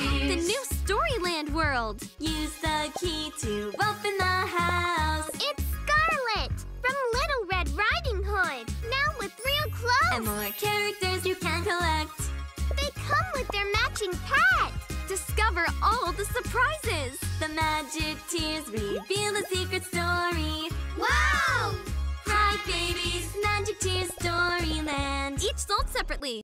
The new Storyland world! Use the key to open the house. It's Scarlet from Little Red Riding Hood, now with real clothes! And more characters you can collect. They come with their matching pet! Discover all the surprises! The magic tears reveal a secret story. Wow! Cry Babies, Magic Tears Storyland. Each sold separately.